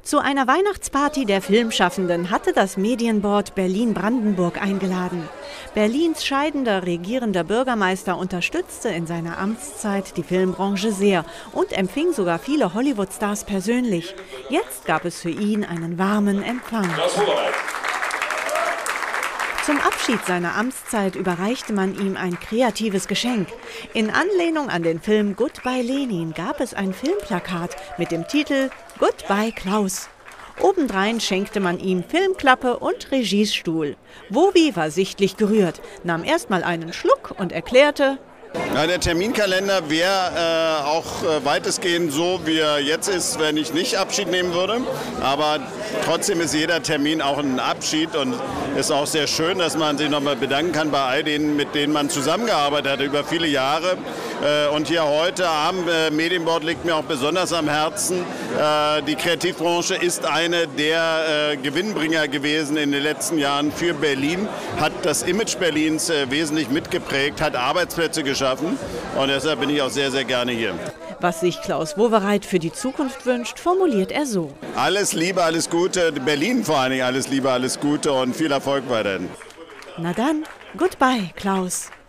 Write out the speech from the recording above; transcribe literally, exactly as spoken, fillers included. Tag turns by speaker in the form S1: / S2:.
S1: Zu einer Weihnachtsparty der Filmschaffenden hatte das Medienboard Berlin-Brandenburg eingeladen. Berlins scheidender regierender Bürgermeister unterstützte in seiner Amtszeit die Filmbranche sehr und empfing sogar viele Hollywood-Stars persönlich. Jetzt gab es für ihn einen warmen Empfang. Zum Abschied seiner Amtszeit überreichte man ihm ein kreatives Geschenk. In Anlehnung an den Film Goodbye Lenin gab es ein Filmplakat mit dem Titel Goodbye Klaus. Obendrein schenkte man ihm Filmklappe und Regiestuhl. Wowi war sichtlich gerührt, nahm erstmal einen Schluck und erklärte:
S2: Ja, der Terminkalender wäre äh, auch äh, weitestgehend so, wie er jetzt ist, wenn ich nicht Abschied nehmen würde. Aber trotzdem ist jeder Termin auch ein Abschied und ist auch sehr schön, dass man sich nochmal bedanken kann bei all denen, mit denen man zusammengearbeitet hat über viele Jahre. Äh, und hier heute am äh, Medienboard liegt mir auch besonders am Herzen. Äh, die Kreativbranche ist eine der äh, Gewinnbringer gewesen in den letzten Jahren für Berlin, hat das Image Berlins äh, wesentlich mitgeprägt, hat Arbeitsplätze geschaffen. Und deshalb bin ich auch sehr, sehr gerne hier.
S1: Was sich Klaus Wowereit für die Zukunft wünscht, formuliert er so:
S2: Alles Liebe, alles Gute, Berlin vor allen Dingen alles Liebe, alles Gute und viel Erfolg weiterhin.
S1: Na dann, goodbye, Klaus.